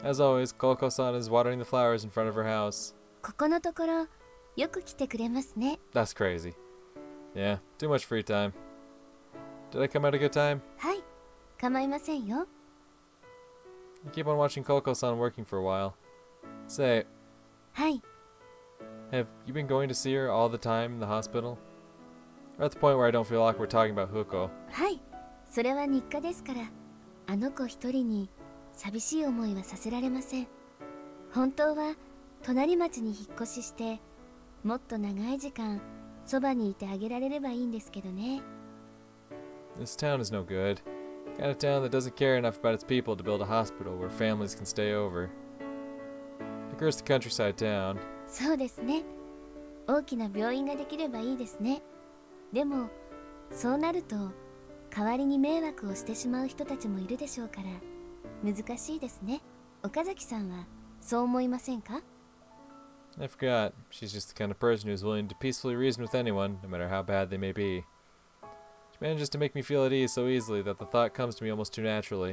As always, Koko-san is watering the flowers in front of her house. ここのところよく来てくれますね。 That's crazy. Yeah, too much free time. Did I come at a good time? はい、構いませんよ。 I keep on watching Koko-san working for a while. Say, はい、 have you been going to see her all the time in the hospital? We're at the point where I don't feel awkward talking about Fuko. はい、それは日課ですから、あの子一人に寂しい思いはさせられません。本当は隣町に引っ越しして、もっと長い時間そばにいてあげられればいいんですけどね。 This town is no good. Kind of town that doesn't care enough about its people to build a hospital where families can stay over. Of course, the countryside town. そうですね。大きな病院ができればいいですね。でも、そうなると代わりに迷惑をしてしまう人たちもいるでしょうから、難しいですね。岡崎さんはそう思いませんか？ I forgot. She's just the kind of person who's willing to peacefully reason with anyone, no matter how bad they may be. She manages to make me feel at ease so easily that the thought comes to me almost too naturally.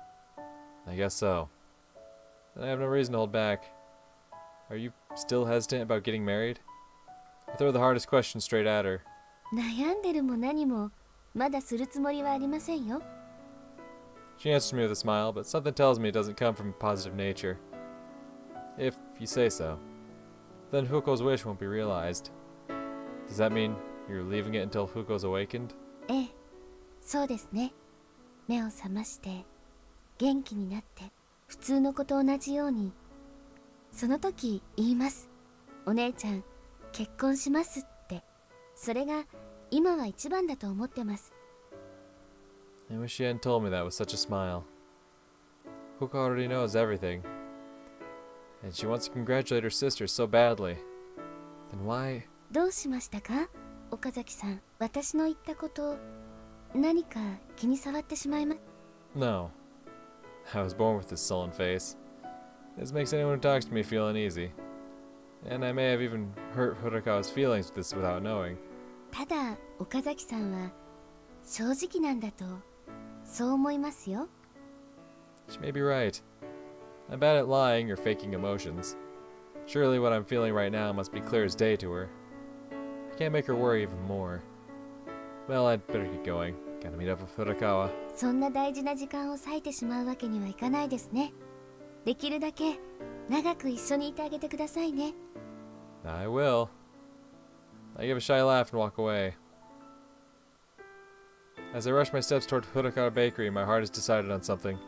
I guess so. Then I have no reason to hold back. Are you still hesitant about getting married? I throw the hardest question straight at her. 悩んでるも何もまだするつもりはありませんよ。 She answers me with a smile, but something tells me it doesn't come from a positive nature. If you say so. Then Fuko's wish won't be realized. Does that mean you're leaving it until Fuko's awakened? ええ、そうですね。目を覚まして元気になって普通の子と同じように、その時言います。お姉ちゃん結婚しますって。それが今は一番だと思ってます。 I wish she hadn't told me that with such a smile. Fuko already knows everything. And she wants to congratulate her sister so badly. Then why? どうしましたか、岡崎さん。私の言ったこと何か気に障ってしまいま。 No. I was born with this sullen face. This makes anyone who talks to me feel uneasy. And I may have even hurt Furukawa's feelings with this without knowing. ただ岡崎さんは正直なんだとそう思いますよ。 She may be right. I'm bad at lying or faking emotions. Surely what I'm feeling right now must be clear as day to her. I can't make her worry even more. Well, I'd better get going. Gotta meet up with Furukawa. そんな大事な時間を割いてしまうわけにはいかないですね。できるだけ長く一緒にいてあげてくださいね。 I will. I give a shy laugh and walk away. As I rush my steps toward Furukawa Bakery, my heart has decided on something.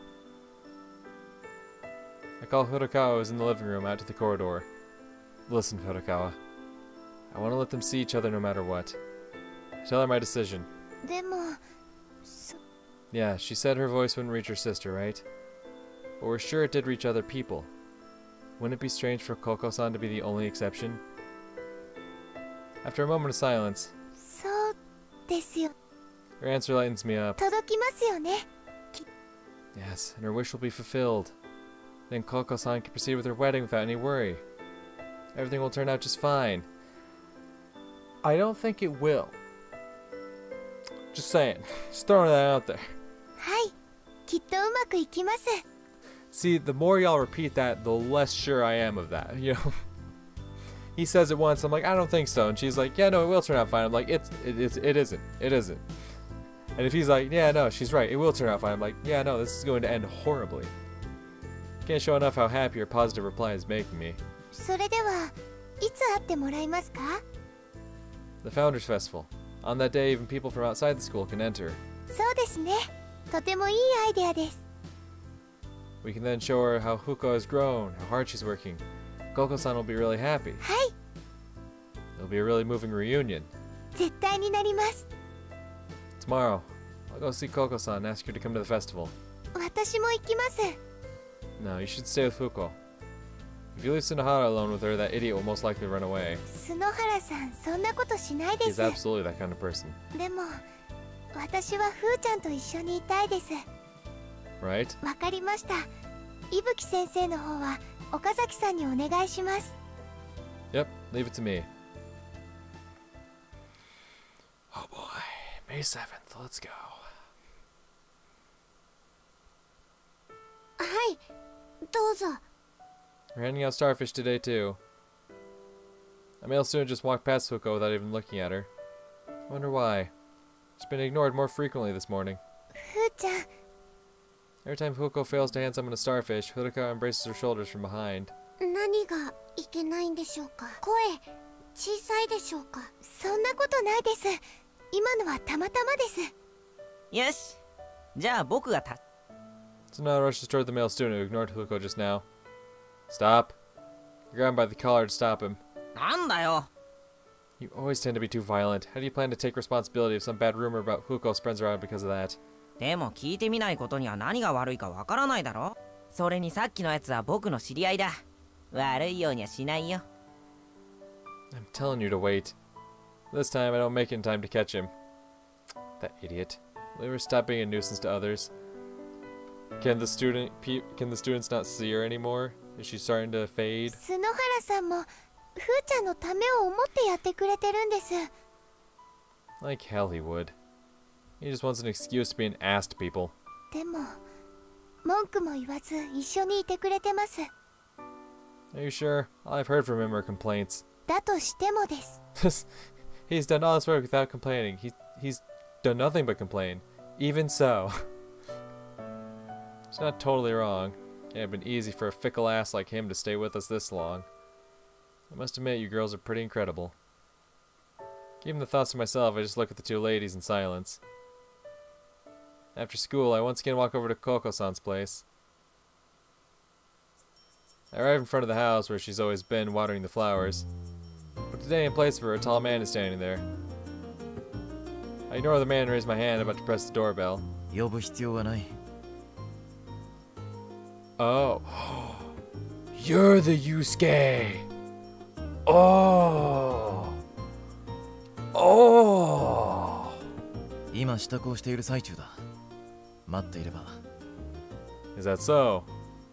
I call Furukawa, who's in the living room, out to the corridor. Listen, Furukawa. I want to let them see each other no matter what. I tell her my decision. でも、 Yeah, she said her voice wouldn't reach her sister, right? But we're sure it did reach other people. Wouldn't it be strange for Koko-san to be the only exception? After a moment of silence, そうですよ。 her answer lightens me up. 届きますよね。 Yes, and her wish will be fulfilled. Then Koko-san can proceed with her wedding without any worry. Everything will turn out just fine. I don't think it will. Just saying. Just throwing that out there. はい、きっとうまくいきます。 See, the more y'all repeat that, the less sure I am of that, you know? He says it once, I'm like, I don't think so. And she's like, yeah, no, it will turn out fine. I'm like, it isn't. It isn't. And if he's like, yeah, no, she's right, it will turn out fine. I'm like, yeah, no, this is going to end horribly. Can't show enough how happy your positive reply is making me. それではいつ会ってもらえますか？ The Founders Festival. On that day, even people from outside the school can enter. そうですね。とてもいいアイデアです。 We can then show her how Fuko has grown, how hard she's working. Koko-san will be really happy. はい。 It'll be a really moving reunion. 絶対になります。 Tomorrow, I'll go see Koko-san and ask her to come to the festival. 私も行きます。 No, you should stay with Fuko. If you leave Sunohara alone with her, that idiot will most likely run away. 篠原さん、そんなことしないで He's す。 absolutely that kind of person. でも、私はふーちゃんと一緒にいたいです。 Right? わかりました。伊吹先生の方は岡崎さんにお願いします。 Yep, leave it to me. Oh boy, May 7th, let's go. はい、 どうぞ。 We're handing out starfish today, too. A male student just walked past Fuko without even looking at her. I wonder why. She's been ignored more frequently this morning. ふーちゃん。 Every time Fuko fails to hand someone a starfish, Furukawa embraces her shoulders from behind. 何がいけないんでしょうか。声小さいでしょうか。そんなことないです。今のはたまたまです。 よし。じゃあ僕がた。 Tsunade rushes toward the male student who ignored Fuko just now. Stop. You grab him by the collar to stop him. なんだよ。 You always tend to be too violent. How do you plan to take responsibility if some bad rumor about Fuko spreads around because of that? でも聞いてみないことには何が悪いかわからないだろ。それにさっきのやつは僕の知り合いだ。悪いようにはしないよ。 I'm telling you to wait. This time I don't make it in time to catch him. That idiot. Will you ever stop being a nuisance to others? Can the students not see her anymore? Is she starting to fade? 篠原さんもふーちゃんのためを思ってやってくれてるんです。 Like hell he would. He just wants an excuse to be an ass to people. でも文句も言わず一緒にいてくれてます。 Are you sure? All I've heard from him are complaints. だとしてもです。 He's done all this work without complaining. He's done nothing but complain. Even so. She's not totally wrong. It had been easy for a fickle ass like him to stay with us this long. I must admit, you girls are pretty incredible. Keeping the thoughts to myself, I just look at the two ladies in silence. After school, I once again walk over to Koko-san's place. I arrive in front of the house where she's always been watering the flowers. But today, in place of her, a tall man is standing there. I ignore the man and raise my hand, about to press the doorbell. 呼ぶ必要はない。 Oh. You're the Yusuke! Oh! Oh! 今支度をしている最中だ。待っていれば。 Is that so?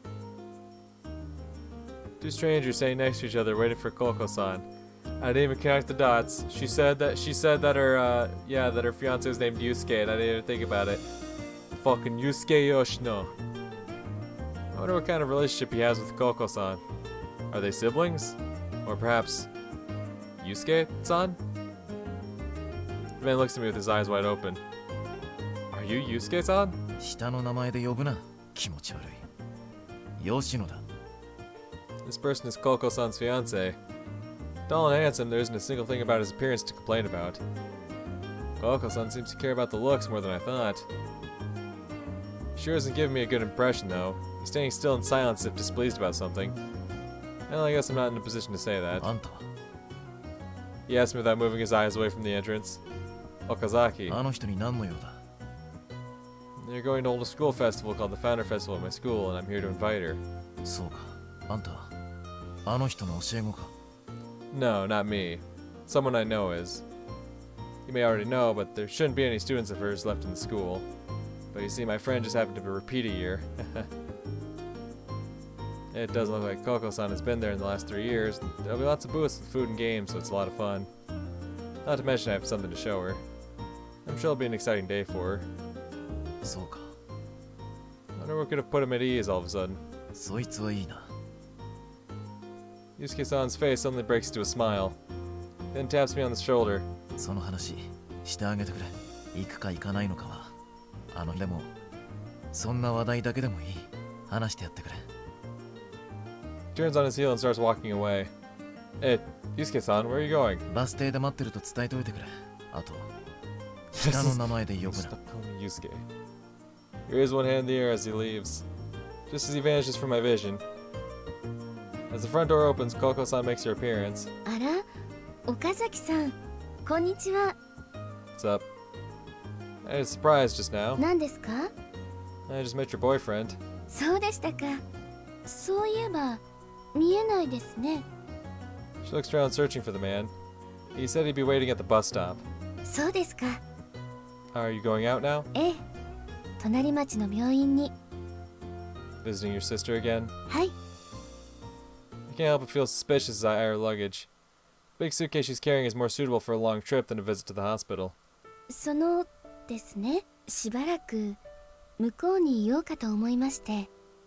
Two strangers standing next to each other waiting for Koko-san. I didn't even connect the dots. She said that her that her fiance was named Yusuke and I didn't even think about it. Fucking Yusuke Yoshino. I wonder what kind of relationship he has with Koko-san. Are they siblings? Or perhaps Yusuke-san? The man looks at me with his eyes wide open. Are you Yusuke-san? 下の名前で呼ぶな。気持ち悪い。吉野だ。 This person is Koko-san's fiance. Tall and handsome, there isn't a single thing about his appearance to complain about. Koko-san seems to care about the looks more than I thought. Sure isn't giving me a good impression, though. He's standing still in silence as if displeased about something. Well, I guess I'm not in a position to say that. あんたは He asked me without moving his eyes away from the entrance. Okazaki. あの人に何の用だ。 They're going to hold a school festival called the Founder Festival at my school, and I'm here to invite her. そうか。あんたはあの人の教え子か。 No, not me. Someone I know is. You may already know, but there shouldn't be any students of hers left in the school. But you see, my friend just happened to repeat a year. It doesn't look like Koko-san has been there in the last 3 years. There'll be lots of booths with food and games, so it's a lot of fun. Not to mention I have something to show her. I'm sure it'll be an exciting day for her. そうか。 I wonder what could have put him at ease all of a sudden. そいつはいいな。 Yusuke-san's face suddenly breaks into a smile. Then taps me on the shoulder. その話してあげてくれ。行くか行かないのかは。あの日でもそんな話題だけでもいい。話してやってくれ。 Turns on his heel and starts walking away. Hey, Yusuke-san, where are you going? バス停で待ってると伝えておいてくれ。あと下の名前で呼ぶな。 Stop calling me Yusuke. He raises one hand in the air as he leaves. Just as he vanishes from my vision. As the front door opens, Koko-san makes her appearance. あら、岡崎さん、こんにちは。 What's up? I was surprised just now. 何ですか？ I just met your boyfriend. そうでしたか。そういえば見えないですね。 She looks around searching for the man. He said he'd be waiting at the bus stop. そうですか。 Are you going out now? ええ、隣町の病院に。 Visiting your sister again? はい。 I can't help but feel suspicious as I eye her luggage. The big suitcase she's carrying is more suitable for a long trip than a visit to the hospital. そのですね、しばらく向こうにいようかと思いまして。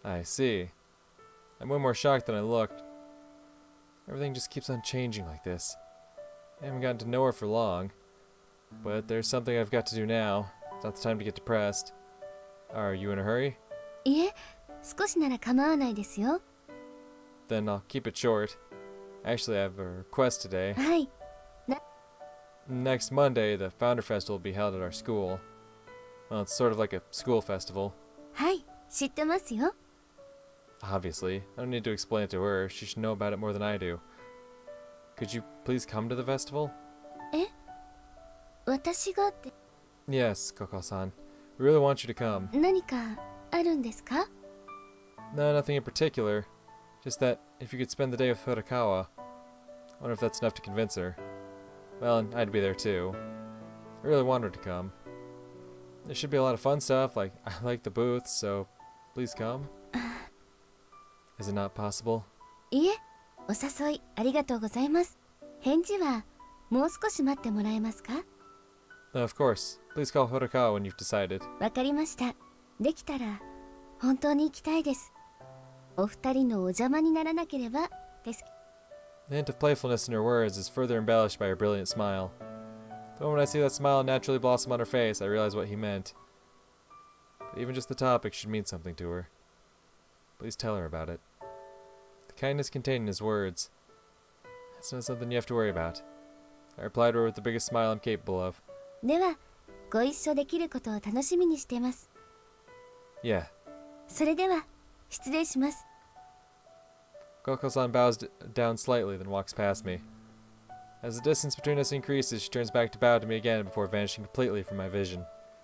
I see. I'm way more shocked than I looked. Everything just keeps on changing like this. I haven't gotten to know her for long. But there's something I've got to do now. It's not the time to get depressed. Are you in a hurry? いえ、少しなら構わないですよ。 Then I'll keep it short. Actually, I have a request today. はい。 Next Monday, the Founder Festival will be held at our school. Well, it's sort of like a school festival. はい、知ってますよ。 Obviously. I don't need to explain it to her. She should know about it more than I do. Could you please come to the festival? え、私がって Yes, Koko-san. We really want you to come. 何かあるんですか？ No, nothing in particular. Just that if you could spend the day with Horikawa, I wonder if that's enough to convince her. Well, and I'd be there too. I really want her to come. There should be a lot of fun stuff, like I like the booths, so please come. Is it not possible? いえ、お誘いありがとうございます。返事はもう少し待ってもらえますか？ No, of course. Please call Horikawa when you've decided. わかりました。できたら本当に行きたいです。お二人のお邪魔にならなければです。 The hint of playfulness in her words is further embellished by her brilliant smile. The moment I see that smile naturally blossom on her face, I realize what he meant. But even just the topic should mean something to her. Please tell her about it. The kindness contained in his words. That's not something you have to worry about. I replied to her with the biggest smile I'm capable of. では、ご一緒できることを楽しみにしてます。 Yeah. それでは、失礼します。 Koko-san bows down slightly, then walks past me. As the distance between us increases, she turns back to bow to me again before vanishing completely from my vision.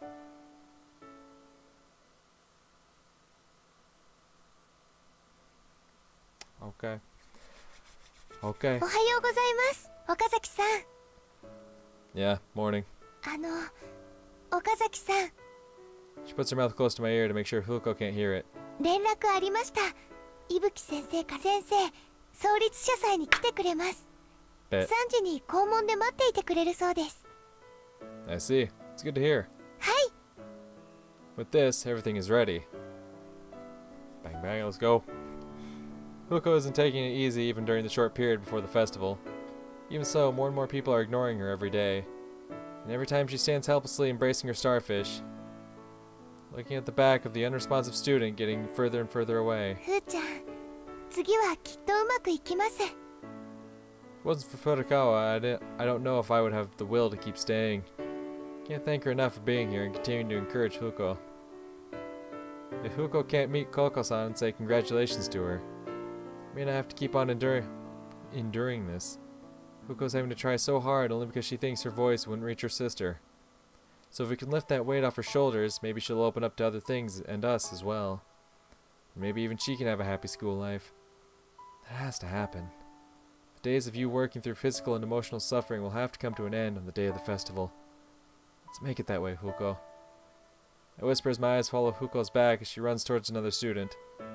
Okay. Okay. おはようございます、岡崎さん。 Yeah, morning. 岡崎さん。 She puts her mouth close to my ear to make sure Fuko can't hear it. 連絡ありました。伊吹先生か先生、創立者祭に来てくれます。 Bet. 3時に校門で待っていてくれるそうです。 I see. It's good to hear. はい。 With this, everything is ready. Bang bang, let's go. Fuko isn't taking it easy even during the short period before the festival. Even so, more and more people are ignoring her every day. And every time she stands helplessly embracing her starfish, looking at the back of the unresponsive student getting further and further away. ふーちゃん、次はきっとうまくいきます。 If it wasn't for Horikawa, I don't know if I would have the will to keep staying. Can't thank her enough for being here and continuing to encourage Fuko. If Fuko can't meet Koko-san and say congratulations to her, I may not have to keep on enduring this. Fuko's having to try so hard only because she thinks her voice wouldn't reach her sister. So if we can lift that weight off her shoulders, maybe she'll open up to other things and us as well. And maybe even she can have a happy school life. That has to happen. The days of you working through physical and emotional suffering will have to come to an end on the day of the festival. Let's make it that way, Fuko. I whisper as my eyes follow Fuko's back as she runs towards another student.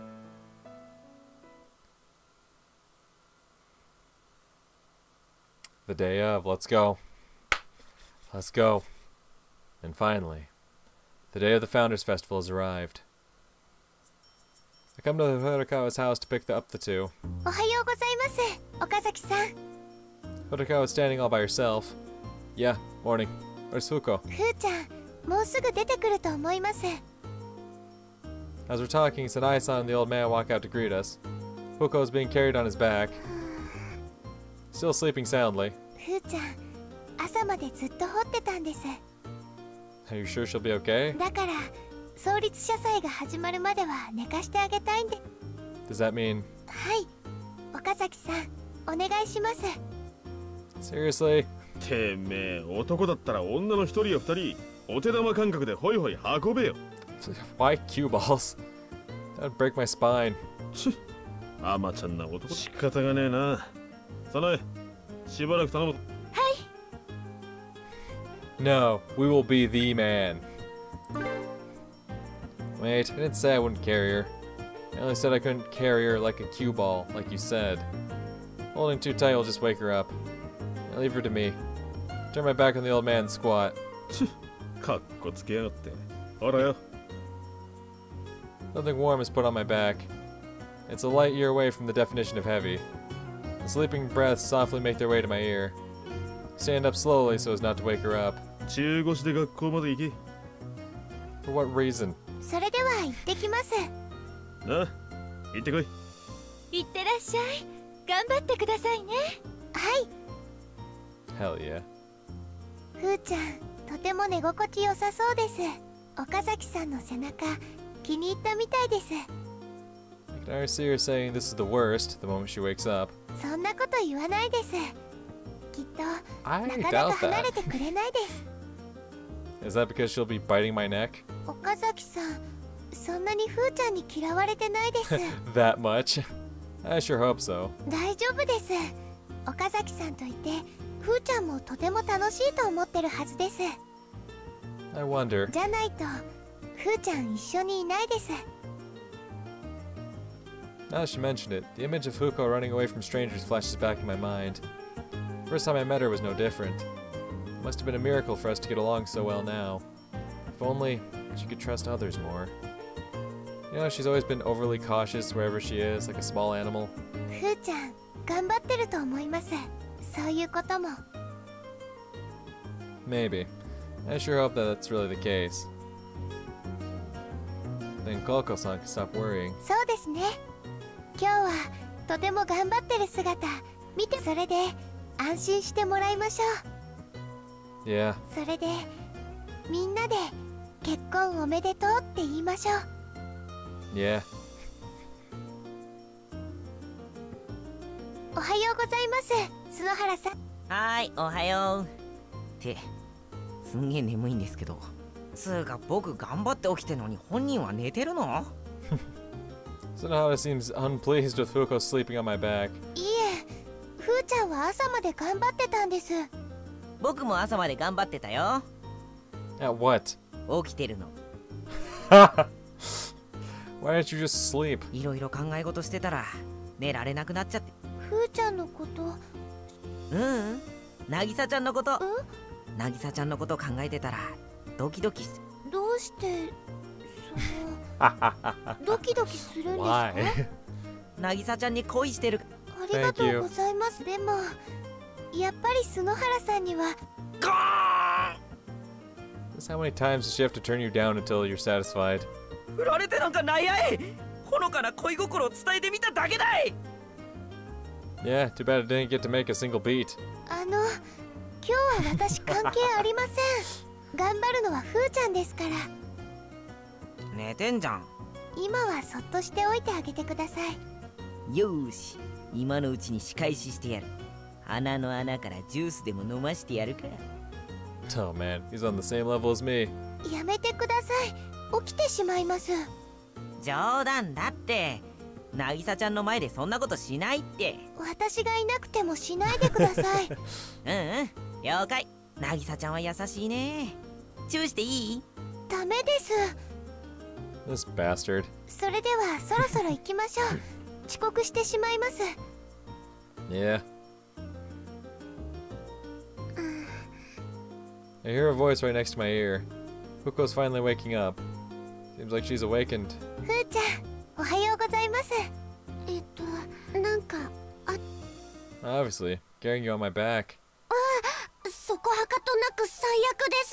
The day of, let's go. Let's go. And finally, the day of the Founders Festival has arrived. I come to Horikawa's house to pick up the two. おはようございます、岡崎さん。 Horikawa is standing all by herself. Yeah, morning. Where's Fuko? ふーちゃん、もうすぐ出てくると思います。 As we're talking, Sanae-san and the old man walk out to greet us. Fuko is being carried on his back, still sleeping soundly. ふーちゃん、朝までずっと掘ってたんです。 Are you sure she'll be okay? だから、創立者祭が始まるまでは寝かしてあげたいんで。 Does that mean... はい、岡崎さん、お願いします。 Seriously? てめえ、男だったら女の一人や二人、お手玉感覚でホイホイ運べよ。 Why cue balls? That would break my spine. ち甘ちゃんな男。仕方がねえな。早苗、しばらく頼む。 No, we will be the man. Wait, I didn't say I wouldn't carry her. I only said I couldn't carry her like a cue ball, like you said. Holding too tight will just wake her up. Now leave her to me. Turn my back on the old man and squat. かっこつけやがって。ほらよ。 Something warm is put on my back. It's a light year away from the definition of heavy. The sleeping breaths softly make their way to my ear. Stand up slowly so as not to wake her up. 中腰で学校まで行き。 For what reason? それでは行ってきます。 なあ、行ってこい。 行ってらっしゃい。頑張ってくださいね。はい。 Hell yeah. ふーちゃん、とても寝心地良さそうです。岡崎さんの背中、気に入ったみたいです。 I can already see her saying this is the worst the moment she wakes up. そんなこと言わないです。きっと、な I かなか doubt 離れ that. てくれないです。 Is that because she'll be biting my neck? 岡崎さん、そんなにふーちゃんに嫌われてないです。 That much? I sure hope so. 大丈夫です。岡崎さんといて、ふーちゃんもとても楽しいと思ってるはずです。 I wonder. じゃないと、ふーちゃん一緒にいないです。 Now that she mentioned it, the image of Fuko running away from strangers flashes back in my mind. First time I met her was no different. It must have been a miracle for us to get along so well now. If only she could trust others more. You know, she's always been overly cautious wherever she is, like a small animal. ふーちゃん、頑張ってると思います。そういうことも。 Maybe. I sure hope that that's really the case. Then Koko-san can stop worrying. そうですね。今日はとても頑張ってる姿見て、それで安心してもらいましょう。 Yeah. それでみんなで結婚おめでとうって言いましょう。 Yeah. おはようございます、篠原さん。 はーい、おはよう。ってすんげえ眠いんですけど。つうか僕頑張って起きてんのに本人は寝てるの？ Sonohara seems unpleased with Fuko sleeping on my back. いいえ、ふーちゃんは朝まで頑張ってたんです。 僕も朝まで頑張ってたよ。 At what? 起きてるの。 Why don't you just sleep? いろいろ考え事してたら寝られなくなっちゃって。 ふーちゃんのこと。 渚ちゃんのこと。渚ちゃんのこと考えてたらドキドキして。 どうしてドキドキするんですか？ Why? 渚ちゃんに恋してる。 ありがとうございます。でもやっぱり篠原さんには。 Just how many times does she have to turn you down until you're satisfied? 振られてなんかないやい。ほのかな恋心を伝えてみただけだい。 Yeah, too bad it didn't get to make a single beat. 今日は私関係ありません。頑張るのはふーちゃんですから。 寝てんじゃん。 今はそっとしておいてあげてください。 よーし、今のうちに仕返ししてやる。鼻の穴からジュースでも飲ましてやるか。 Oh man, he's on the same level as me. やめてください。起きてしまいます。 冗談だって。渚ちゃんの前でそんなことしないって。 私がいなくてもしないでください。 了解。渚ちゃんは優しいね。チューしていい？ ダメです。 This bastard. それではそろそろ行きましょう。遅刻してしまいます。 Yeah. I hear a voice right next to my ear. Fuko's finally waking up. Seems like she's awakened. ふーちゃん、おはようございます。なんか Obviously, carrying you on my back. そこはかとなく最悪です。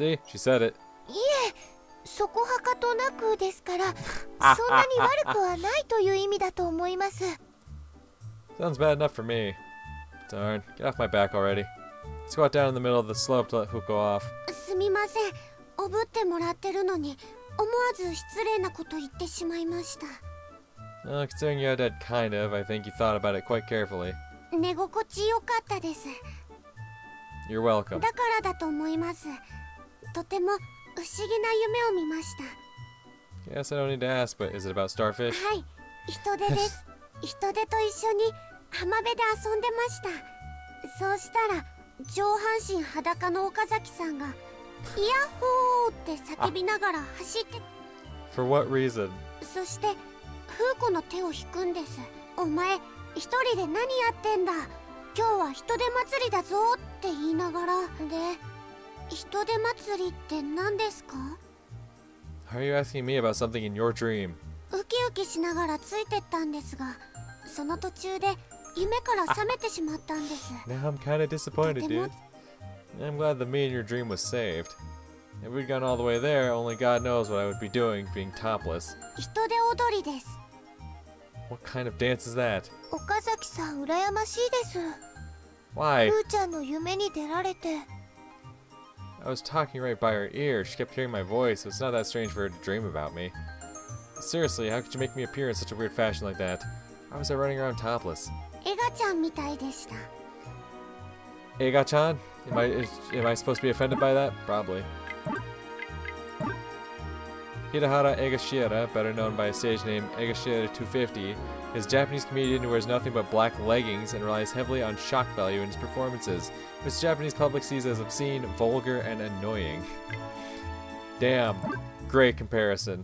See, she said it. いえ、そこはかとなくですから、そんなに悪くはないという意味だと思います。 Sounds bad enough for me. Darn, get off my back already. Let's go out down in the middle of the slope to let Fuko off. すみません。おぶってもらってるのに思わず失礼なこと言ってしまいました。 Considering you had kind of, I think you thought about it quite carefully. 寝心地よかったです。 You're welcome. だからだと思います。とても不思議な夢を見ました。 Guess I don't need to ask, but is it about starfish? はい、人手です。人手と一緒に浜辺で遊んでました。そうしたら上半身裸の岡崎さんがイヤッホーって叫びながら走って。 For what reason? そしてフーコの手を引くんです。お前一人で何やってんだ、今日は人手祭りだぞって言いながら。で、人手祭りって何ですか？ How are you asking me about something in your dream? ウキウキしながらついてったんですが、その途中で夢から覚めてしまったんです。 Now I'm kind of disappointed, dude. I'm glad that me and your dream was saved. If we'd gone all the way there, only God knows what I would be doing, being topless. 人手踊りです。 What kind of dance is that? 岡崎さん羨ましいです。 Why? ふーちゃんの夢に出られて。 I was talking right by her ear. She kept hearing my voice, so it's not that strange for her to dream about me. Seriously, how could you make me appear in such a weird fashion like that? Why was I running around topless? エガちゃんみたいでした。 Eiga-chan? Am I supposed to be offended by that? Probably. Hidehara Egashira, better known by his stage name Egashira 250, is a Japanese comedian who wears nothing but black leggings and relies heavily on shock value in his performances, which the Japanese public sees as obscene, vulgar, and annoying. Damn. Great comparison.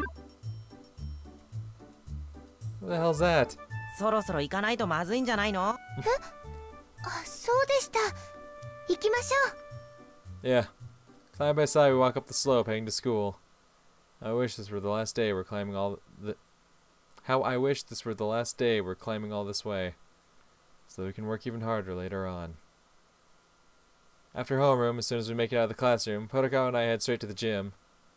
What the hell's that? そろそろ行かないとまずいんじゃないの？ あ、そうでした。行きましょう。 Yeah. Side by side we walk up the slope heading to school. I wish this were the last day we're climbing all the... How I wish this were the last day we're climbing all this way, so that we can work even harder later on. After homeroom, as soon as we make it out of the classroom, Hotokawa and I head straight to the gym.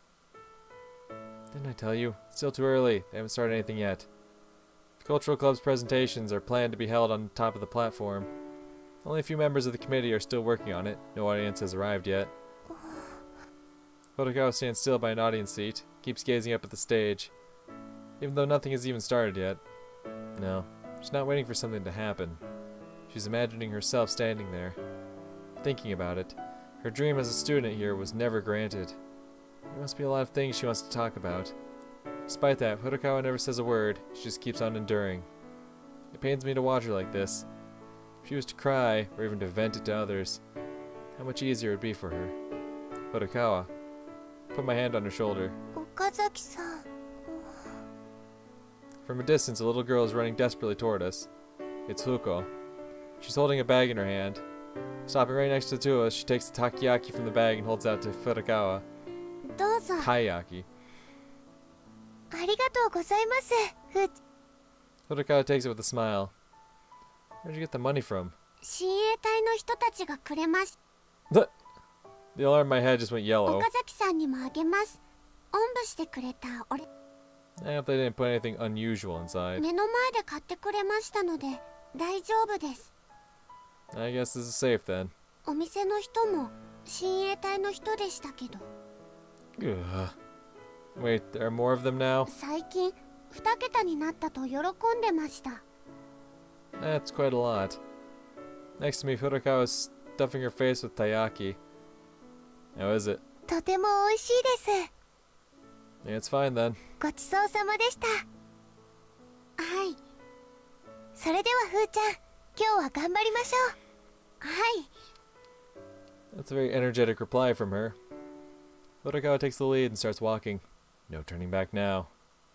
Didn't I tell you? It's still too early. They haven't started anything yet. The Cultural Club's presentations are planned to be held on top of the platform. Only a few members of the committee are still working on it. No audience has arrived yet. Hotokawa stands still by an audience seat, keeps gazing up at the stage, even though nothing has even started yet. No, she's not waiting for something to happen. She's imagining herself standing there, thinking about it. Her dream as a student here was never granted. There must be a lot of things she wants to talk about. Despite that, Hotokawa never says a word, she just keeps on enduring. It pains me to watch her like this. If she was to cry, or even to vent it to others, how much easier it would be for her. Hotokawa. Put my hand on her shoulder. 岡崎さん。 From a distance, a little girl is running desperately toward us. It's Fuko. She's holding a bag in her hand. Stopping right next to the two of us, she takes the takoyaki from the bag and holds it out to Hotokawa. どうぞ。 Taiyaki. ありがとうございます。 Hotokawa takes it with a smile. Where'd you get the money from? 親衛隊の人たちがくれまし。 The alarm in my head just went yellow. 岡崎さんにもあげます。おんぶしてくれた俺。 I hope they didn't put anything unusual inside. 目の前で買ってくれましたので大丈夫です。 I guess this is safe then. お店の人も親衛隊の人でしたけど。 Ugh. Wait, there are more of them now? 最近2桁になったと喜んでました。 That's quite a lot. Next to me, Furukawa is stuffing her face with taiyaki. How is it? とても美味しいです。 Yeah, it's fine then. ごちそうさまでした。はい。それではふーちゃん、今日は頑張りましょう。はい。 That's a very energetic reply from her. Furukawa takes the lead and starts walking. No turning back now.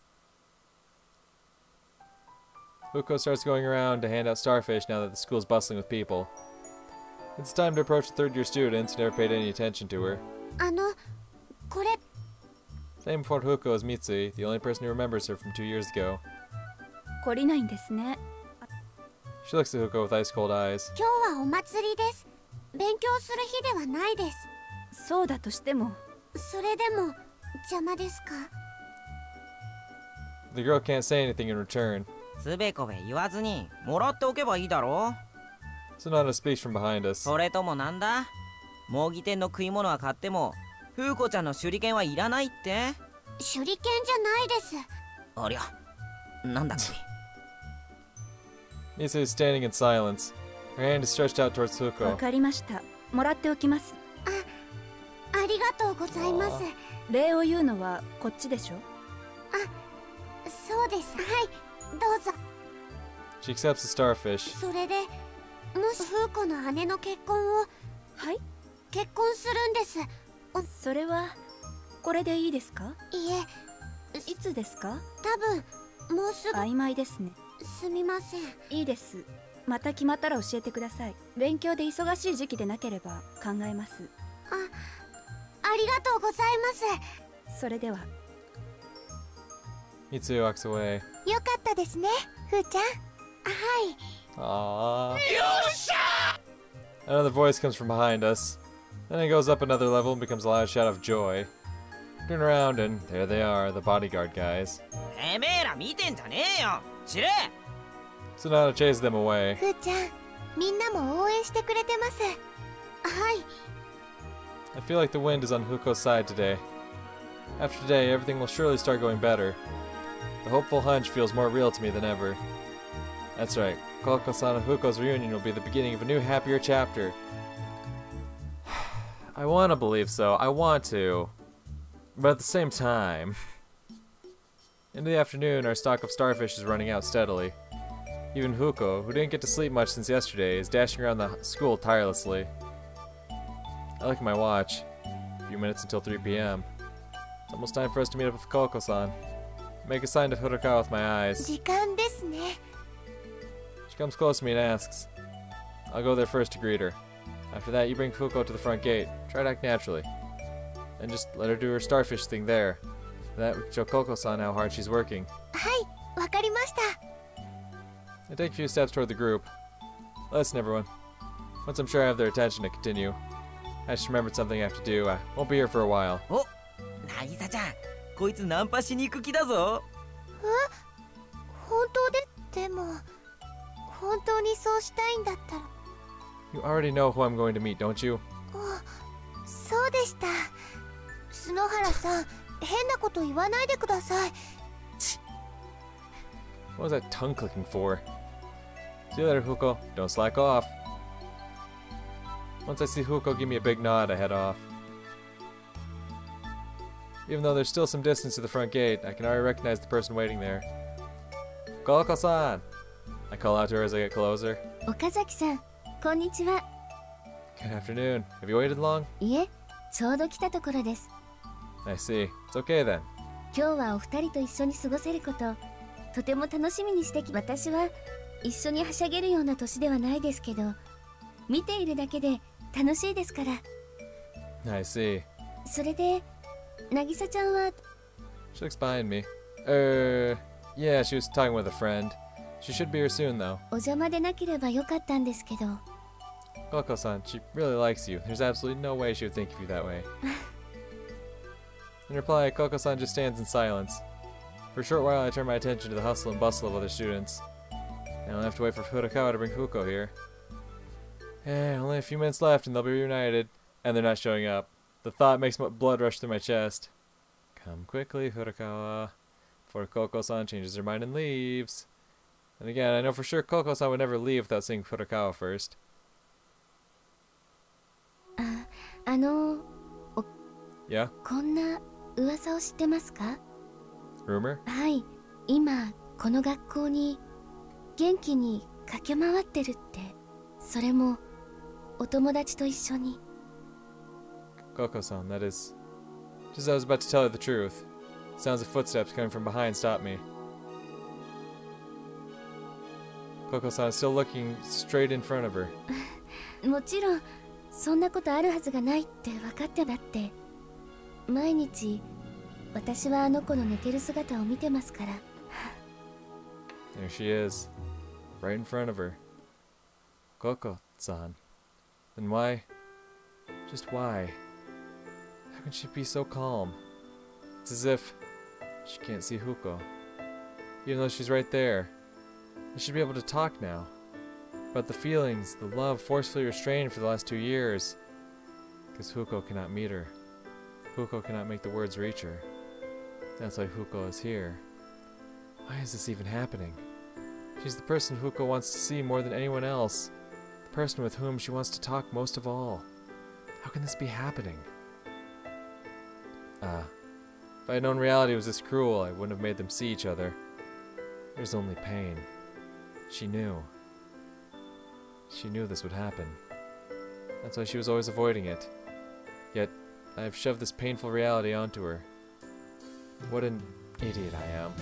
Fuko starts going around to hand out starfish now that the school's bustling with people. It's time to approach the third-year students who never paid any attention to her. これ。 Same before Fuko is Mitsui, the only person who remembers her from 2 years ago. 懲りないんですね。 She looks at Fuko with ice-cold eyes. 今日はお祭りです。勉強する日ではないです。 そうだとしても。 それでも邪魔ですか？ The girl can't say anything in return. つべこべ言わずにもらっておけばいいだろ。 Sonata speaks from behind us. それともなんだ？模擬店の食い物は買っても風子ちゃんの手裏剣はいらないって？ 手裏剣じゃないです。 ありゃ、なんだっけ。 Mitsui is standing in silence. Her hand is stretched out towards わ Fuko. かりました。もらっておきます。 ありがとうございます。 礼を言うのはこっちでしょ。 そうです。はい、どうぞ。 She accepts the starfish. それでもし風子の姉の結婚を。 はい。 結婚するんです。 それはこれでいいですか？ いえ。 いつですか？ 多分もうすぐ。 曖昧ですね。 すみません。 いいです。また決まったら教えてください。勉強で忙しい時期でなければ考えます。 ありがとうございます。 それでは。 Mitsuyo walks away. よかったですね、ふーちゃん。はい。 Aww. Another voice comes from behind us. Then it goes up another level and becomes a loud shout of joy. Turn around and there they are, the bodyguard guys. てめえら見てんじゃねえよ。知れ。 Sonata chases them away. ふーちゃん、みんなも応援してくれてます。はい。 I feel like the wind is on Fuko's side today. After today, everything will surely start going better. The hopeful hunch feels more real to me than ever. That's right, Kokko-san and Fuko's reunion will be the beginning of a new, happier chapter. I want to believe so, I want to. But at the same time... Into the afternoon, our stock of starfish is running out steadily. Even Fuko, who didn't get to sleep much since yesterday, is dashing around the school tirelessly. I look at my watch. A few minutes until 3 p.m. It's almost time for us to meet up with Kokko-san. Make a sign to Furukawa with my eyes. 時間ですね。 She comes close to me and asks. I'll go there first to greet her. After that, you bring Fuko to the front gate. Try to act naturally. And just let her do her starfish thing there. That would show Kokko-san how hard she's working. はい、わかりました。 I take a few steps toward the group. Listen, everyone. Once I'm sure I have their attention to continue, I just remembered something I have to do. I won't be here for a while. お、なぎさちゃん、こいつナンパしに行く気だぞ。 本当でも本当にそうしたいんだったら。 You already know who I'm going to meet, don't you? そうでした。篠原さん、変なこと言わないでください。 What was that tongue clicking for? See you later, Fuko. Don't slack off. Once I see Fuko give me a big nod, I head off. Even though there's still some distance to the front gate, I can already recognize the person waiting there. Kokko-san! I call out to her as I get closer. 岡崎さん、こんにちは。 Good afternoon. Have you waited long? いえ、ちょうど来たところです。 I see. It's okay then. 今日はお二人と一緒に過ごせること、とても楽しみにして私は一緒にはしゃげるような年ではないですけど、見ているだけで楽しいですから。 I see. それで、渚ちゃんは She looks behind me. Yeah, she was talking with a friend. She should be here soon, though. お邪魔でなければよかったんですけど。 Kokko-san, she really likes you. There's absolutely no way she would think of you that way. In reply, Kokko-san just stands in silence. For a short while, I turn my attention to the hustle and bustle of other students. Now I'll have to wait for Furukawa to bring Fuko here. Only a few minutes left and they'll be reunited. And they're not showing up. The thought makes my blood rush through my chest. Come quickly, Furukawa. Before Kokko-san changes her mind and leaves. And again, I know for sure Kokko-san would never leave without seeing Furukawa first. Yeah? こんな噂を知ってますか？ Rumor? はい、今この学校に元気に駆け回ってるって。それもお友達と一緒に。 Kokko-san, that is... Just as I was about to tell her the truth. Sounds of footsteps coming from behind stopped me. Kokko-san is still looking straight in front of her. もちろんそんなことあるはずがないって分かってだって。毎日私はあの子の寝てる姿を見てますから。 There she is. Right in front of her. Kokko-san. Then why? Just why? How can she be so calm? It's as if she can't see Fuko. Even though she's right there. They should be able to talk now. About the feelings, the love forcefully restrained for the last 2 years. Because Fuko cannot meet her. Fuko cannot make the words reach her. That's why Fuko is here. Why is this even happening? She's the person Fuko wants to see more than anyone else. The person with whom she wants to talk most of all. How can this be happening? If I had known reality was this cruel, I wouldn't have made them see each other. There's only pain. She knew. She knew this would happen. That's why she was always avoiding it. Yet, I have shoved this painful reality onto her. What an idiot I am.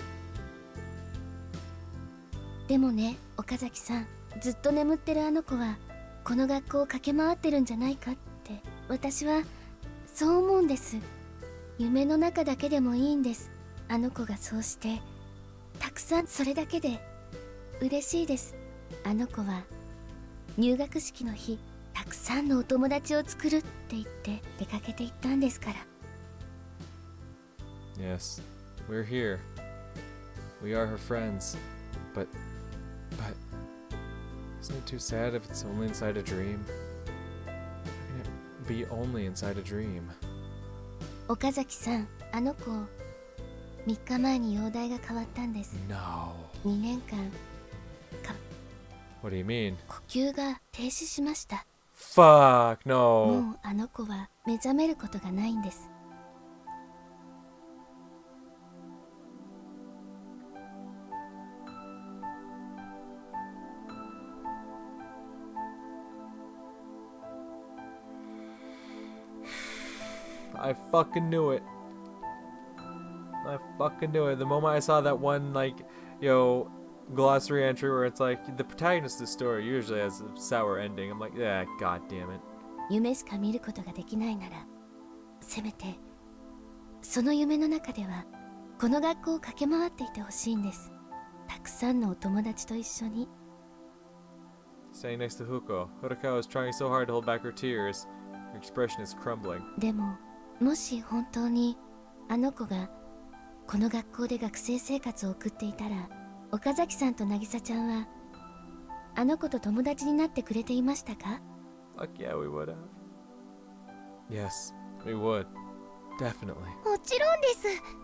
でもね、岡崎さん、ずっと眠ってるあの子はこの学校を駆け回ってるんじゃないかって私はそう思うんです。夢の中だけでもいいんです。あの子がそうしてたくさん、それだけで嬉しいです。あの子は入学式の日、たくさんのお友達を作るって言って出かけていったんですから。 Yes, we're here. We are her friends. But isn't it too sad if it's only inside a dream? How can it be only inside a dream? 岡崎さん、あの子3日前に容体が変わったんです。 No. 2年間 What do you mean? 呼吸が停止しました。 Fuck, no. もうあの子は目覚めることがないんです。 I fucking knew it. I fucking knew it. The moment I saw that one, like, glossary entry where it's like, the protagonist of the story usually has a sour ending. I'm like, yeah, god damn it. 夢しか見ることができないなら、せめてその夢の中ではこの学校を駆け回っていてほしいんです。たくさんのお友達と一緒に。 Standing next to Fuko, Horikawa is trying so hard to hold back her tears. Her expression is crumbling. でももし本当にあの子がこの学校で学生生活を送っていたら、岡崎さんと渚ちゃんはあの子と友達になってくれていましたか？ Fuck yeah, we would have. Yes, we would. Definitely. もちろんです。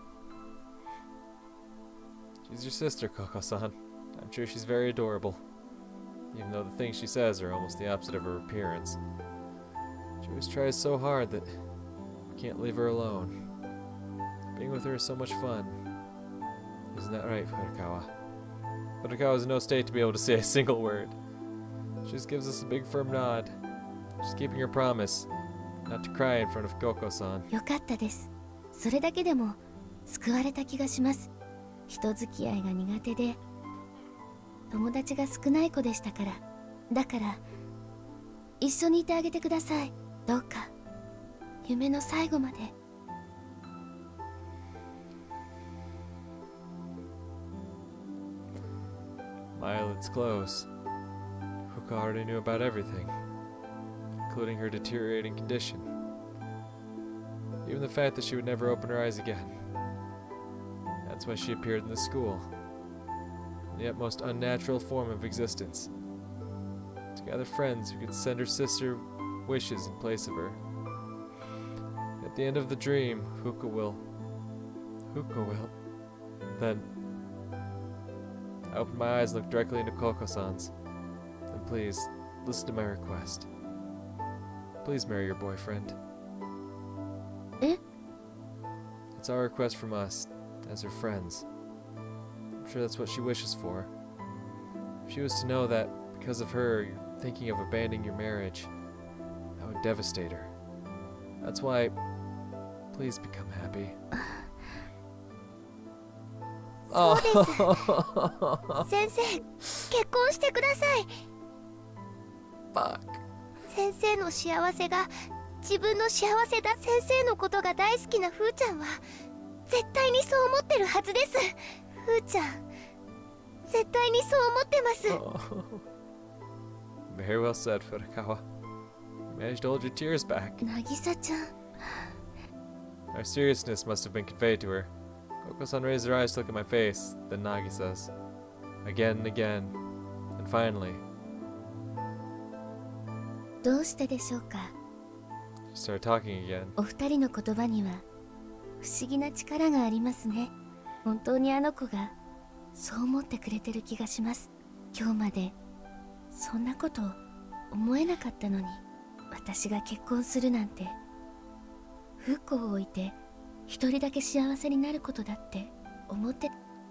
She's your sister, Koko-san. I'm sure she's very adorable. Even though the things she says are almost the opposite of her appearance. She always tries so hard that we can't leave her alone. Being with her is so much fun. Isn't that right, Horikawa? Horikawa is in no state to be able to say a single word. She just gives us a big firm nod. She's keeping her promise not to cry in front of Koko-san. よかったです。それだけでも救われた気がします。人付き合いが苦手で友達が少ない子でしたから。だから一緒にいてあげてください。どうか夢の最後まで。 My eyelids close. Fuko already knew about everything, including her deteriorating condition. Even the fact that she would never open her eyes again. That's why she appeared in the school. The yet most unnatural form of existence. To gather friends who could send her sister wishes in place of her. At the end of the dream, Fuko will. Then I opened my eyes and looked directly into Koko-san's. And please, listen to my request. Please marry your boyfriend. Eh? It's our request from us, as her friends. I'm sure that's what she wishes for. If she was to know that, because of her, you're thinking of abandoning your marriage, that would devastate her. That's why, please become happy. そうです。先生、結婚してください。 Fuck. 先生の幸せが自分の幸せだ。先生のことが大好きなふーちゃんは絶対にそう思ってるはずです。ふーちゃん、絶対にそう思ってます。 Very well said, Furukawa. You managed to hold your tears back. 渚ちゃん。 Our seriousness must have been conveyed to her. Koko-san raised her eyes to look at my face, then Nagi says, again and again, and finally, どうしてでしょうか。 she started talking again. お二人の言葉には不思議な力がありますね。本当にあの子がそう思ってくれてる気がします。今日までそんなこと思えなかったのに、私が結婚するなんて不幸を置いて一人だけ幸せになることだって思って。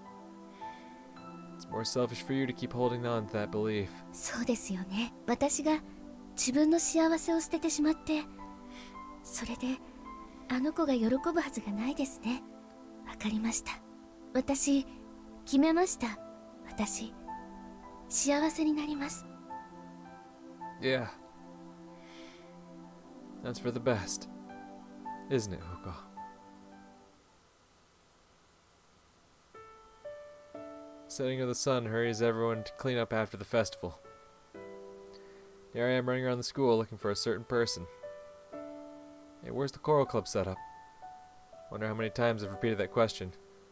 It's more selfish for you to keep holding on to that belief. そうですよね。私が自分の幸せを捨ててしまって、それであの子が喜ぶはずがないですね。わかりました。私決めました。私幸せになります。 Yeah. That's for the best, isn't it, Fuko? setting of the sun hurries everyone to clean up after the festival. Here I am running around the school looking for a certain person. Hey, where's the choral club set up? Wonder how many times I've repeated that question.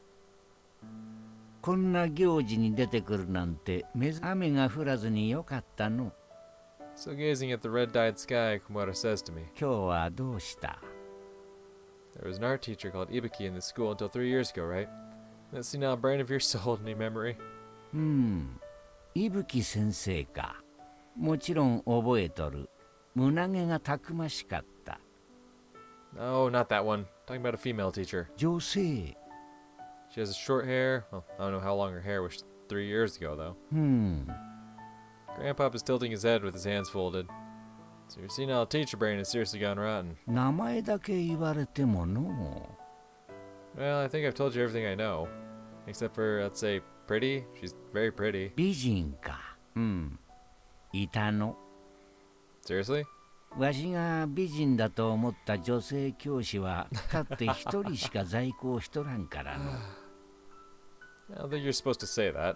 こんな行事に出てくるなんて雨が降らずによかったの。 Still gazing at the red-dyed sky, Komura says to me. 今日はどうした？ There was an art teacher called Ibuki in this school until 3 years ago, right? That senile brain of yours still hold any memory? 伊吹先生か。もちろん覚えとる。胸毛がたくましかった。 No, not that one. Talking about a female teacher. 女性。 She has short hair. Well, I don't know how long her hair was 3 years ago, though. Grandpop is tilting his head with his hands folded. So your senile teacher brain has seriously gone rotten. 名前だけ言われてもの。 Well, I think I've told you everything I know. Except for, let's say, pretty. She's very pretty. 美人か。いたの。 Seriously? わしが美人だと思った女性教師はかって一人しか在校しとらんからの。 I don't think you're supposed to say that.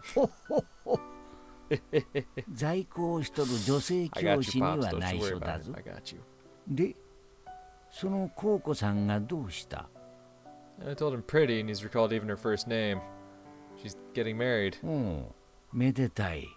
在校しとる女性教師には内緒だぞ。で、そのコウコさんがどうした？ I told him pretty, and he's recalled even her first name. She's getting married. めでたい。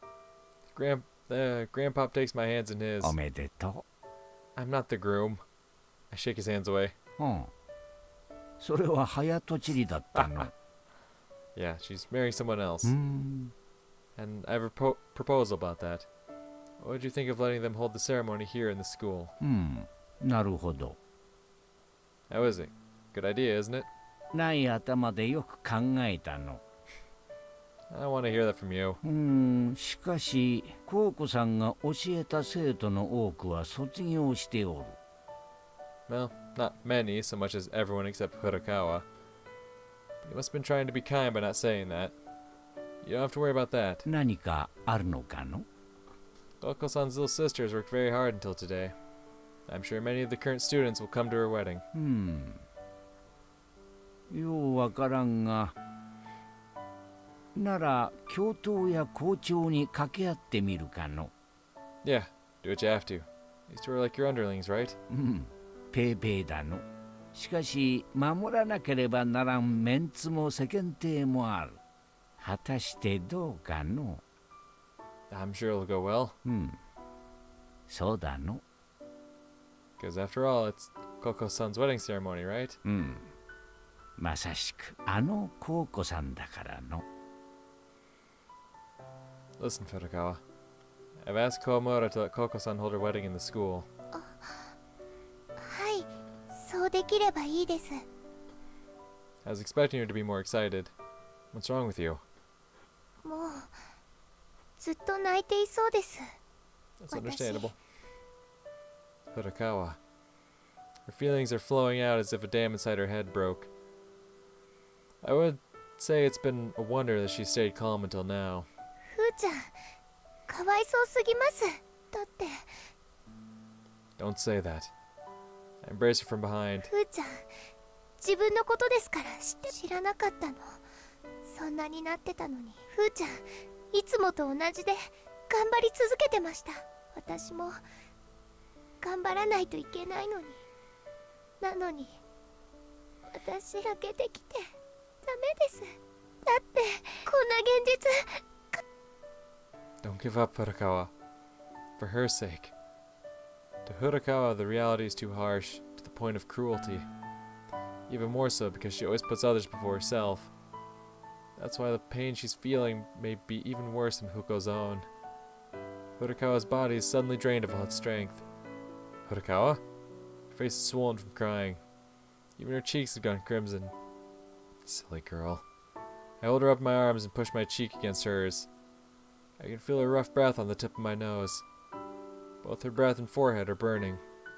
Grandpop takes my hands in his. おめでと I'm not the groom. I shake his hands away. う。それは早とちりだったの。 Yeah, she's marrying someone else. And I have a proposal about that. What would you think of letting them hold the ceremony here in the school? なるほど。 How is it? Good idea, isn't it? ない頭でよく考えたの。 I don't want to hear that from you. しかし、コウコさんが教えた生徒の多くは卒業しておる。 Well, not many, so much as everyone except Hurakawa. But you must have been trying to be kind by not saying that. You don't have to worry about that. 何かあるのかの？ Koko-san's little sister has worked very hard until today. I'm sure many of the current students will come to her wedding. ようわからんが、なら教頭や校長に掛け合ってみるかの。 Yeah, do what you have to. These two are like your underlings, right? ペイペイだの。しかし、守らなければならんメンツも世間体もある。果たしてどうかの？ I'm sure it'll go well. そうだの。 Because after all, it's Koko-san's wedding ceremony, right? まさしくあのコウコさんだからの。 Listen, Furukawa. I've asked Komura to let Koko-san hold her wedding in the school. はい、そうできればいいです。 I was expecting her to be more excited. What's wrong with you? もうずっと泣いていそうです。 That's understandable. Furukawa. Her feelings are flowing out as if a dam inside her head broke. I would say it's been a wonder that she stayed calm until now. ふーちゃん、かわいそうすぎます。だって。 Don't say that. I embrace her from behind. ふーちゃん、自分のことですから知らなかったの。そんなになってたのに、ふーちゃん、いつもと同じで頑張り続けてました。私も頑張らないといけないのに。なのに、私だけできてダメです。だって、こんな現実。 Don't give up, Furukawa. For her sake. To Furukawa, the reality is too harsh, to the point of cruelty. Even more so because she always puts others before herself. That's why the pain she's feeling may be even worse than Fuko's own. Furukawa's body is suddenly drained of all its strength. Furukawa? Her face is swollen from crying. Even her cheeks have gone crimson. Silly girl. I hold her up in my arms and push my cheek against hers. I can feel her rough breath on the tip of my nose. Both her breath and forehead are burning.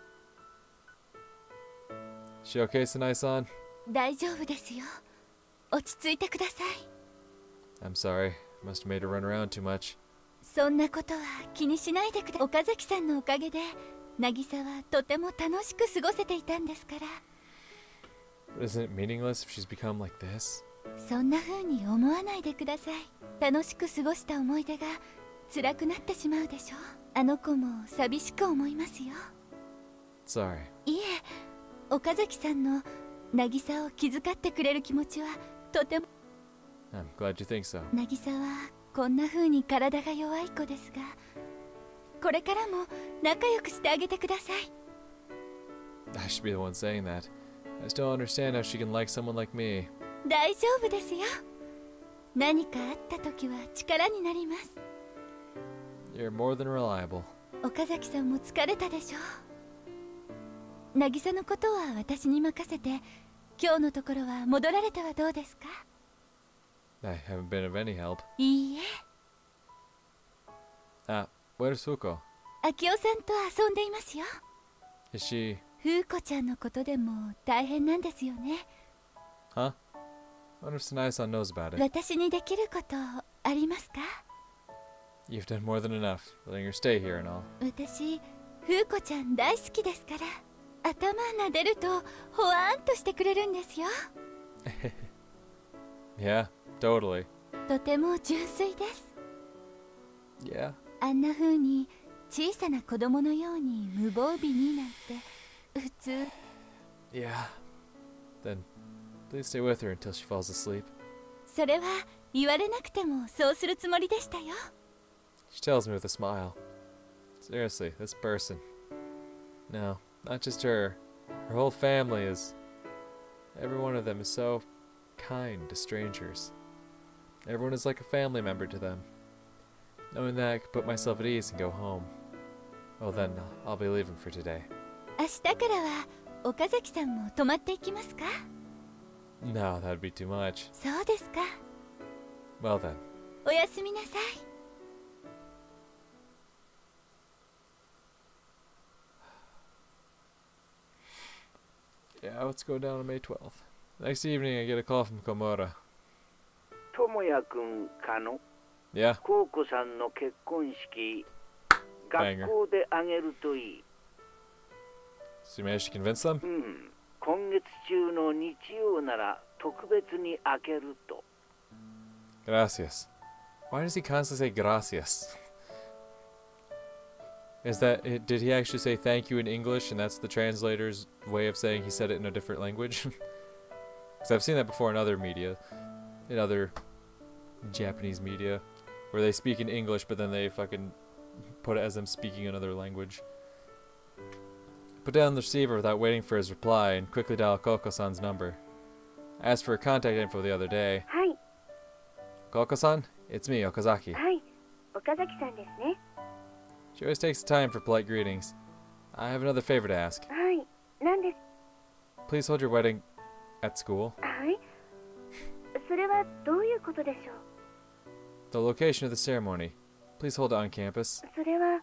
Is she okay, Sanai-san? 大丈夫ですよ。落ち着いてください。 I'm sorry. Must have made her run around too much. そんなことは気にしないでください。岡崎さんのおかげで、渚はとても楽しく過ごせていたんですから。 But isn't it meaningless if she's become like this? そんな風に思わないでください。楽しく過ごした思い出が辛くなってしまうでしょ。あの子も寂しく思いますよ。 Sorry. いえ、岡崎さんの渚を気遣ってくれる気持ちはとても。 I'm glad you think so. 渚はこんな風に体が弱い子ですが、これからも仲良くしてあげてください。 I should be the one saying that. I just don't understand how she can like someone like me. 大丈夫ですよ。何かあった時は力になります。 You're more than reliable. 岡崎さんも疲れたでしょう。渚のことは私に任せて、今日のところは戻られてはどうですか？ I haven't been of any help. いいえ、 Where's Fuko? 明夫さんと遊んでいますよ。 Is she... 風子ちゃんのことでも大変なんですよね。 Huh? I wonder if Sanai-san knows about it. 私にできることありますか？ You've done more than enough, letting her stay here and all. 私、風子ちゃん大好きですから、頭撫でるとほわーんとしてくれるんですよ。 Yeah, totally. とても純粋です。 Yeah. あんな風に小さな子供のように無防備になんて普通。 Yeah. Then, please stay with her until she falls asleep. それは言われなくてもそうするつもりでしたよ。 She tells me with a smile. Seriously, this person. No, not just her. Her whole family is... Every one of them is so kind to strangers. Everyone is like a family member to them. Knowing that, I could put myself at ease and go home. Well then, I'll be leaving for today. 明日からは岡崎さんも泊まっていきますか？ No, that'd be too much. そうですか。 Well then. おやすみなさい。 Yeah, let's go down on May 12th. Next evening, I get a call from Komura. 智也くんかの Yeah, コウコさんの結婚式学校であげるといい。 so you managed to convince them? うん、今月中の日曜なら特別に開けると。 Gracias. Why does he constantly say gracias? Is that it? Did he actually say thank you in English and that's the translator's way of saying he said it in a different language? Because I've seen that before in other media, in other Japanese media, where they speak in English but then they fucking put it as them speaking another language. Put down the receiver without waiting for his reply and quickly dial Koko-san's number. I asked for her contact info the other day. はい Koko-san, it's me, Okazaki. はい岡崎さんですね。 She always takes the time for polite greetings. I have another favor to ask. はい何です。 Please hold your wedding at school. はいそれはどういうことでしょう。 The location of the ceremony. Please hold it on campus. それは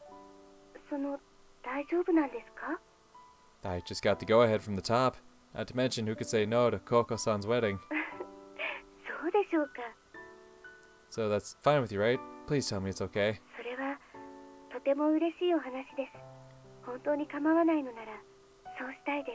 大丈夫なんですか？ I just got the go-ahead from the top. Not to mention, who could say no to Koko-san's wedding? そうでしょうか。 So that's fine with you, right? Please tell me it's okay. それはとても嬉しいお話です。本当に構わないのならそうしたいです。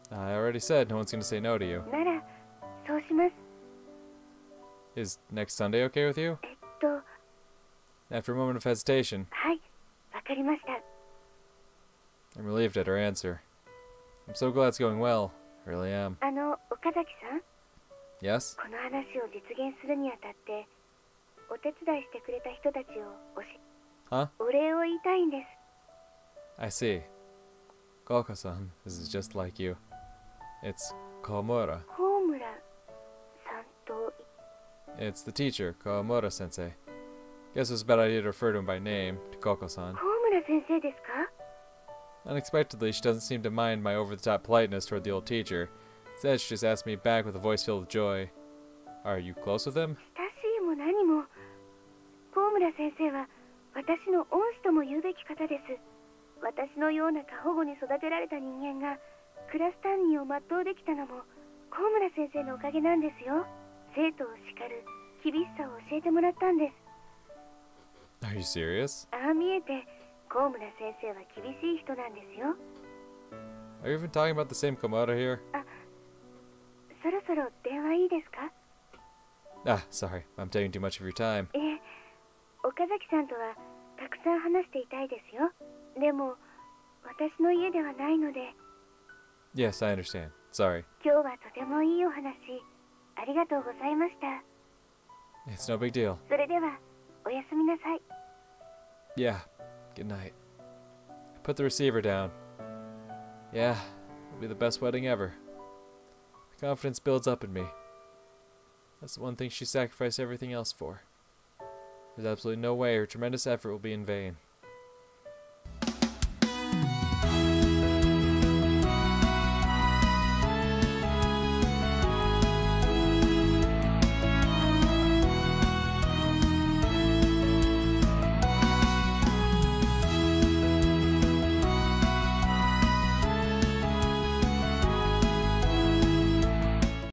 I already said no one's going to say no to you. ならそうします。 Is next Sunday okay with you? After a moment of hesitation, はいわかりました。 I'm relieved at her answer. I'm so glad it's going well. I really am. 岡崎さん Yes? この話を実現するにあたってお手伝いしてくれた人たちを Huh? お礼を言いたいんです。 I see. Koko-san, this is just like you. It's Komura. 高村さんと It's the teacher, Kawamura-sensei. Guess it was a bad idea to refer to him by name, to Koko-san. 高村先生ですか？ Unexpectedly, she doesn't seem to mind my over-the-top politeness toward the old teacher. Instead, she just asked me back with a voice filled with joy. Are you close with him? 親しいも何も高村先生は私の恩師とも言うべき方です。私のような過保護に育てられた人間がクラス担任を全うできたのも高村先生のおかげなんですよ。生徒を叱る厳しさを教えてもらったんです。 Are you serious? ああ見えて高村先生は厳しい人なんですよ。 Are you even talking about the same Komodo here? そそろ電話いいですか？ Ah, sorry. I'm taking too much of your time. 岡崎さんとはたくさん話していたいですよ。でも私の家ではないので。 Yes, I understand. Sorry. 今日はとてもいいお話ありがとうございました。 It's no big deal. それではおやすみなさい。 Yeah. Good night. I put the receiver down. Yeah, it'll be the best wedding ever. The confidence builds up in me. That's the one thing she sacrificed everything else for. There's absolutely no way her tremendous effort will be in vain.